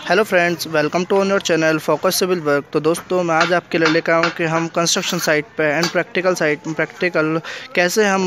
Hello friends, welcome to on your channel focus civil work. तो दोस्तों, मैं आज आपके लिए लेकर आऊँ कि हम कंस्ट्रक्शन साइट पे एंड प्रैक्टिकल कैसे हम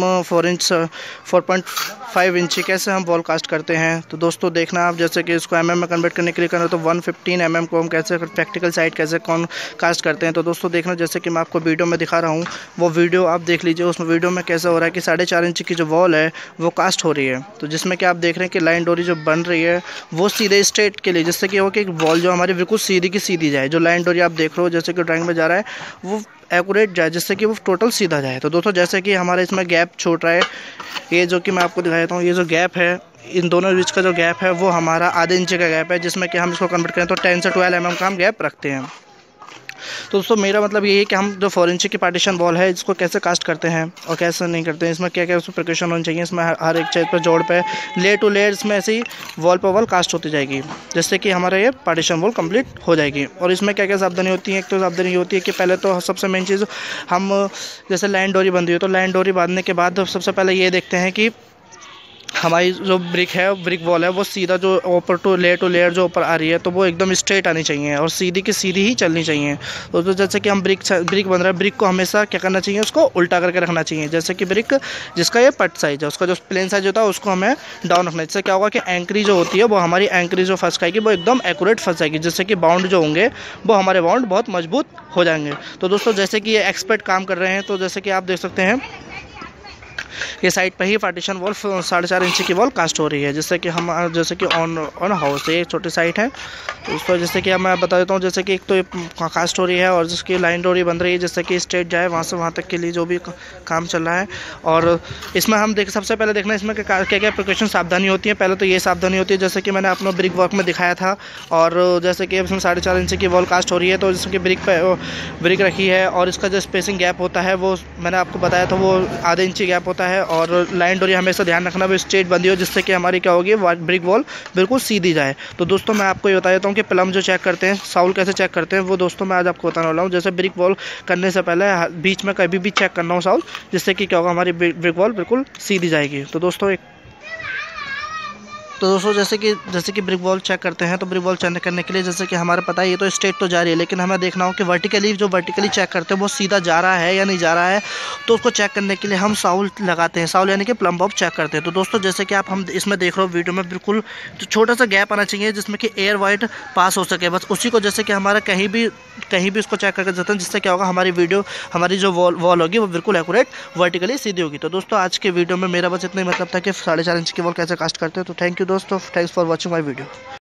4.5 इंची कैसे हम वॉल कास्ट करते हैं। तो दोस्तों देखना आप, जैसे कि इसको एमएम में कन्वर्ट करने के लिए करना तो 115 mm को हम कैसे प्रैक्टिकल साइट कैसे कौन कास्ट करते हैं। तो दोस्तों देखना, जैसे कि मैं आपको वीडियो में दिखा रहा हूँ, वो वीडियो आप देख लीजिए। उसमें वीडियो में कैसा हो रहा है कि 4.5 इंच की जो वॉल है वो कास्ट हो रही है। तो जिसमें कि आप देख रहे हैं कि लाइन डोरी जो बन रही है वो सीधे स्ट्रेट के लिए, जिससे कि कि एक बॉल जो हमारी बिल्कुल सीधी की सीधी जाए। जो लाइन डोरी आप देख रहे हो जैसे कि ड्राइंग में जा रहा है वो एक्यूरेट जाए, जिससे कि वो टोटल सीधा जाए। तो दोस्तों जैसे कि हमारे इसमें गैप छूट रहा है, ये जो कि मैं आपको दिखा देता हूँ, ये जो गैप है इन दोनों बीच का जो गैप है वो हमारा आधे इंच का गैप है, जिसमें कि हम इसको कन्वर्ट करें तो 10 से 12 mm का हम गैप रखते हैं। तो दोस्तों मेरा मतलब ये है कि हम जो 4 इंच की पार्टीशन वॉल है इसको कैसे कास्ट करते हैं और कैसे नहीं करते हैं, इसमें क्या क्या उसमें प्रिकॉशन होनी चाहिए। इसमें हर एक चीज़ पर जोड़ पे लेयर टू लेयर इसमें ऐसे ही वॉल पर वॉल कास्ट होती जाएगी, जिससे कि हमारा ये पार्टीशन वॉल कंप्लीट हो जाएगी। और इसमें क्या क्या सावधानी होती है। एक तो सावधानी ये होती है कि पहले तो सबसे मेन चीज़, हम जैसे लाइन डोरी बंधी हो तो लाइन डोरी बांधने के बाद सबसे पहले ये देखते हैं कि हमारी जो ब्रिक वॉल है वो सीधा जो ऊपर टू लेयर जो ऊपर आ रही है तो वो एकदम स्ट्रेट आनी चाहिए और सीधी की सीधी ही चलनी चाहिए। तो जैसे कि हम ब्रिक बन रहा है, ब्रिक को हमेशा क्या करना चाहिए, उसको उल्टा करके रखना चाहिए। जैसे कि ब्रिक जिसका ये पट साइज है, उसका जो प्लेन साइज होता है उसको हमें डाउन रखना है। इससे क्या होगा कि एंकरी जो होती है वो हमारी एंकरी जो फंस जाएगी वो एकदम एक्यूरेट फंस जाएगी, जिससे कि बाउंड जो होंगे वो हमारे बाउंड बहुत मजबूत हो जाएंगे। तो दोस्तों जैसे कि ये एक्सपर्ट काम कर रहे हैं, तो जैसे कि आप देख सकते हैं ये साइड पे ही पार्टीशन वॉल 4.5 इंच की वॉल कास्ट हो रही है, जिससे कि हम जैसे कि ऑन हाउस एक छोटी साइट है। तो उसको जैसे कि मैं बता देता हूँ, जैसे कि एक तो कास्ट हो रही है और जिसकी लाइन डोरी बन रही है, जिससे कि स्ट्रेट जाए वहाँ से वहाँ तक के लिए जो भी काम चल रहा है। और इसमें हम सबसे पहले देखना इसमें क्या क्या प्रिकॉशन सावधानी होती है। पहले तो ये सावधानी होती है जैसे कि मैंने अपना ब्रिक वर्क में दिखाया था, और जैसे कि इसमें 4.5 इंच की वॉल कास्ट हो रही है तो जैसे कि ब्रिक रखी है और इसका जो स्पेसिंग गैप होता है वो मैंने आपको बताया था, वो आधे इंची गैप होता है। और लाइन डोरी हमेशा ध्यान रखना वो स्ट्रेट बंदी हो, जिससे कि हमारी क्या होगी ब्रिक वॉल बिल्कुल सीधी जाए। तो दोस्तों मैं आपको ये बता देता हूँ कि प्लम जो चेक करते हैं, साउल कैसे चेक करते हैं, वो दोस्तों मैं आज आपको बताने वाला हूँ। जैसे ब्रिक वॉल करने से पहले बीच में कभी भी चेक करना हो साउल, जिससे कि क्या होगा हमारी ब्रिक वॉल बिल्कुल सीधी जाएगी। तो दोस्तों जैसे कि ब्रिक वॉल चेक करते हैं, तो ब्रिक वॉल चेक करने के लिए जैसे कि हमारे पता है ये तो स्ट्रेट तो जा रही है, लेकिन हमें देखना हो कि वर्टिकली चेक करते हैं वो सीधा जा रहा है या नहीं जा रहा है। तो उसको चेक करने के लिए हम साउल लगाते हैं, साउल यानी कि प्लम बॉब चेक करते हैं। तो दोस्तों जैसे कि हम इसमें देख रहे हो वीडियो में, बिल्कुल तो छोटा सा गैप आना चाहिए जिसमें कि एयर वाइट पास हो सके, बस उसी को जैसे कि हमारा कहीं भी उसको चेक करके जाते हैं, जिससे क्या होगा हमारी जो वॉल होगी वो बिल्कुल एक्यूरेट वर्टिकली सीधी होगी। तो दोस्तों आज के वीडियो में मेरा बस इतना ही मतलब था कि 4.5 इंच की वॉल कैसे कास्ट करते हैं। तो थैंक यू दोस्तों, thanks for watching my video.